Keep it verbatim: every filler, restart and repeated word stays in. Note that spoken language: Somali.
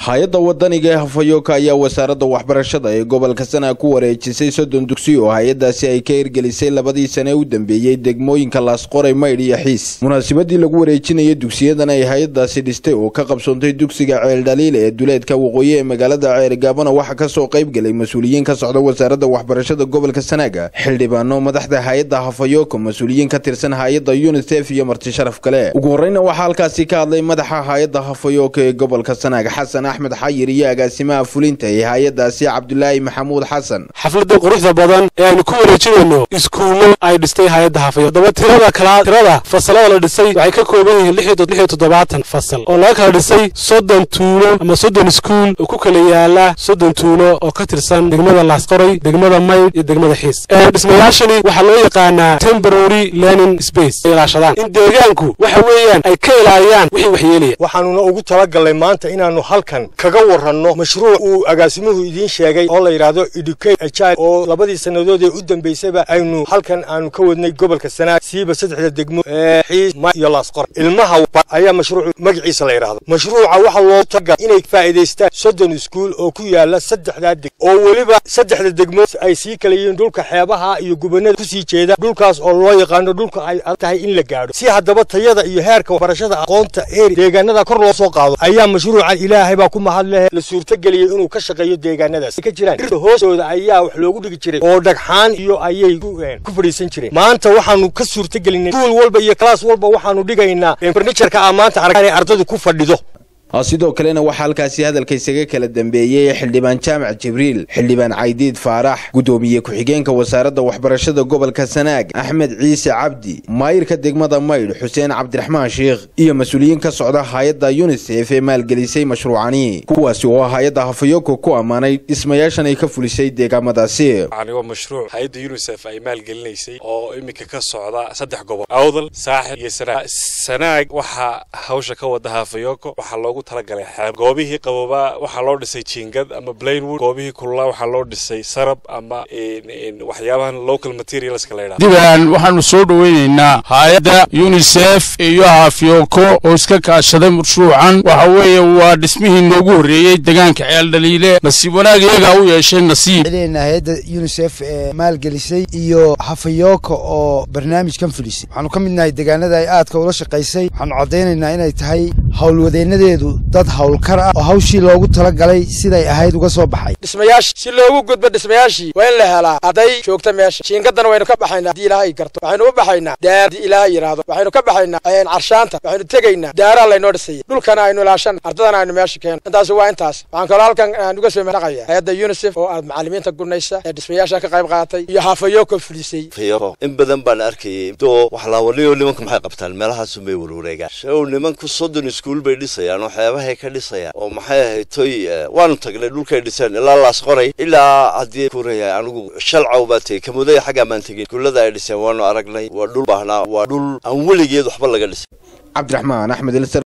hay'adda wadaniga ee Hafayooka ayaa wasaaradda waxbarashada ee gobolka Sanaag ku wareejisay soddon dugsi oo hay'addaasi ay ka hirgelisay labadii sano u dambeeyay degmooyinka Laasqoray Maydh iyo Xiis. Munaasabadii lagu wareejinayay dugsiyadan ay hay'addaasi dhistay oo ka qabsoontay dugsiga Ceel Dhaliil ee duleedka waqooyi ee magaalada Ceergaabana waxa ka soo qayb galay mas'uuliyiin ka socda wasaaradda waxbarashada gobolka Sanaag, xildhibaano madaxda hay'adda Hafayooka, mas'uuliyiin ka tirsan hay'adda UNICEF iyo marti sharaf kale. Ugu horreynna waxa halkaasi ka hadlay madaxa hay'adda Hafayooka ee gobolka Sanaag Xasan أحمد حير يا قاسمة فلنته هي داسي عبد الله محمود حسن. حفلة قرية بدن يعني كل شيء إنه إسكول أي دستي هي دهافية. دبت ترى كلا ترى فصلوا ولا دستي وعيك كوبين لحية لحية تضبعات فصل. ولاك هالدستي صدّن تونو أما صدّن سكول وكوكلي على صدّن تونو أو كتر سن دقمة العسكري دقمة الماي دقمة الحيس. بسم الله عشاني وحلوية قانا temporary learning space إلى عشرة. إن دقيقانكو وحويان أي كيل عيان وحي وحيلي. وحنونا وجود تلقى لما أنت إن إنه هالكن kaga warano mashruuc uu agaasimuhu idin sheegay oo la yiraahdo educate a child oo labadii sanadood ee u dambeysayba aynu halkan aanu ka wadnay gobolka Sanaag siiba saddexda degmo ee Xiis iyo Laasqor ilmaha ayaa mashruuc magaciisa la yiraahdo mashruuca waxa loo tagaa inay faa'iideystaan soddon iskuul oo ku yaala saddexda degmo oo waliba saddexda degmo ay sii kala yihiin dhulka xeebaha iyo gobolada ku sii jeeda dhulkaas oo loo yaqaan dhulka ay tahay in la gaaro si haddaba tayada iyo heerka waxbarashada aqoonta ee deegaanada kor loo soo qaado ayaa mashruuca Ilaahay baa ku mahadleh la suurta galiyay inuu ka shaqeeyo deegaanadaas ka jiraan hoostooda ayaa wax loogu dhigi jiray oo dhagxaan iyo ayay ku fariisan jireen maanta waxaanu ka suurta galinay school walba iyo class walba waxaanu dhigaynaa furniture-ka amaanta aragay ardaydu ku fadhido. sidoo kalena waxa halkaasi hadalka isaga kala dambeeyay xildhibaan Jaamac Jibriil, xildhibaan Caydiid Faarax, gudoomiye ku-xigeenka wasaaradda waxbarashada gobolka Sanaag Axmed Ciise Cabdi, maayirka degmada Maydh Xuseen Cabdiraxmaan Sheekh iyo mas'uuliyiin ka socda hay'adda UNICEF ee maalgelisay mashruucani kuwaasi oo hay'adda Hafayooka ku amaanay dhismayaashan ay ka fulisay deegaamadaasi. aniga mashruuc hay'adda UNICEF ay maalgelisay oo imika ka socda saddex gobol Awdal, Saaxil iyo Sanaag. Sanaag waxa hawsha ka wada Hafayooka waxa loogu talagalay xeeb goobihii qabooba waxa loo dhisay jiingad ama plainwood goobihii kulula waxa loo dhisay sarab ama in waxyaabahan local materials ka leeyahay diban waxaanu soo dhaweynaynaa hay'adda UNICEF iyo Hafayooka oo iska kaashaday mashruucan waxa weeye waa dhismihii noogu horeeyay deegaanka Ceel Dhaliile nasiib wanaag iyaga u yeeshay nasiib ilaa hay'adda UNICEF ee maalgelisay iyo Hafayooka oo barnaamijkan fulisay waxaanu ka midnahay deegaanada ay aadka ula shaqeysay waxaanu cadeynaynaa inay tahay hawlwadeenadeedu dad hawlkar ah oo hawshii loogu tala galay siday ahayd uga soo baxay dhismayaasha si loogu gudbo dhismayaashii waa in la helaa aday joogta meesha jiingadana waynu ka baxaynaa hadii Ilaahay garto waxaynu u baxaynaa daar hadii Ilaahay yiraahdo waxaynu ka baxaynaa ayaan carshaanta waxaynu tegaynaa daara la inoo dhisay dhulkana aynu ilaashan ardadana aynu meesha keen intaas waa intaas waxaan kala halkan aan uga soo maraqaya hay'adda UNICEF oo aad macallimiinta gudnaysa ee dhismayaasha ka qayb qaadatay iyo Hafayooka fulisay in badan baan arkay doo wax la waliyo nimanka maxay qabtaan meelahaas u meey wareegaan show nimanku soddon iskuul bay dhisayaan oo xeebaha ka dhisayaan oo maxay ahayd toy waanu tagnay dhulka dhisaan ilaa Laasqoray ilaa hadii kuuraya anigu shalcaw baatay kamuday xaga maan tagin kullada ay dhisaan waanu aragnay waa dhul baahnaa waa dhul aan weligeed waxba laga dhisay. Cabdiraxmaan Axmed